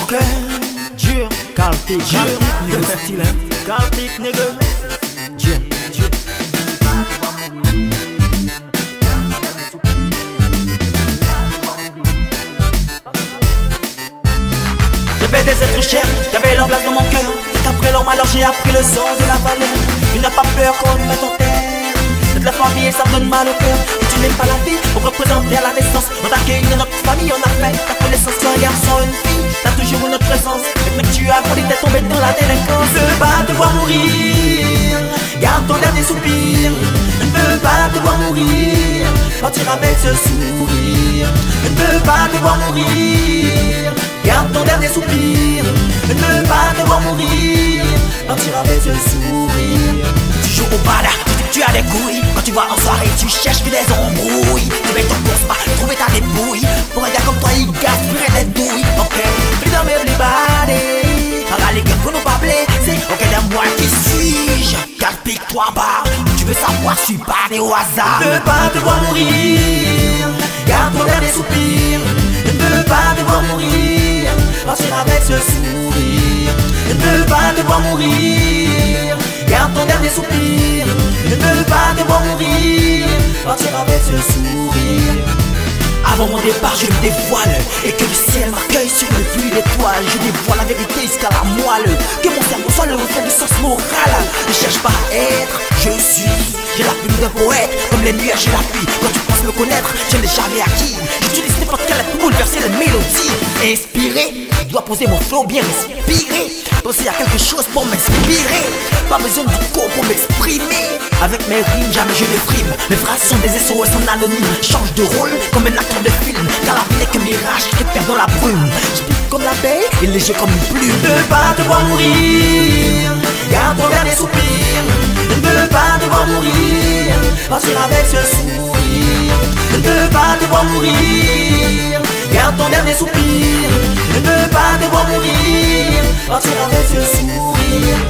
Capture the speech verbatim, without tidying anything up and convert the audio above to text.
cœur. Dieu, Carltic, nigga style, Carltic, nigga. Dieu, Dieu. J'avais des êtres chers, j'avais leur place dans mon cœur. Qu'après leur malheur j'ai appris le sens de la valeur. Tu n'as pas peur qu'on te mette en terre. Toute la famille et ça me donne mal au cœur. Et tu n'aimes pas la vie pour représenter à la naissance. On t'a accueilli dans notre famille, on a fait ta connaissance. Tu es un garçon, une fille, t'as toujours une autre présence. Mais que tu as grandi, t'es tombé dans la délinquance. Ne veux pas te voir mourir, garde ton dernier soupir. Ne veux pas te voir mourir, partir avec ce sourire. Ne veux pas te voir mourir, garde ton dernier soupir. Ne veux pas te voir mourir, partir avec ce sourire. Tu joues au bada, tu as des couilles. Quand tu vas en soirée, tu cherches que des embrouilles. Tu mets ton course pas, trouver ta débrouille. Pour un gars comme toi, il gaspille des douilles. Ok, plus dans mes blibadés. Par les gars qu'on n'a pas blessé. Ok, d'un moi qui suis-je? Car pique-toi bas. Tu veux savoir, je suis pas né au hasard. Ne veux pas te voir mourir, garde ton dernier soupir. Ne veux pas te voir mourir, partir avec ce sourire. Ne veux pas te voir mourir, garde ton dernier soupir. Ne veux pas te voir mourir, partir avec ce sourire. Avant mon départ je me dévoile, et que le ciel m'accueille sur le flux d'étoiles. Je dévoile la vérité jusqu'à la moelle. Que mon cerveau soit le reflet du sens moral. Ne cherche pas à être, je suis. J'ai la plume d'un poète, comme les nuages et la pluie. Quand tu penses me connaître, je n'ai jamais acquis. J'utilise n'importe quelle pour bouleverser les mélodies. Inspiré, je dois poser mon flow bien respirer. Penser à quelque chose pour m'inspirer. Pas besoin du corps pour m'exprimer. Avec mes rimes, jamais je ne frime. Mes phrases sont des S O S en anonyme. Change de rôle comme un acteur de film. Car la vie n'est qu'un mirage qui perd dans la brume. Je pique comme l'abeille et léger comme une plume. Ne veux pas te voir mourir, garde ton dernier soupir. Ne veux pas te voir mourir, partir avec ce sourire. Ne veux pas te voir mourir, garde ton dernier soupir. Ne veux pas te voir mourir, partir avec ce sourire.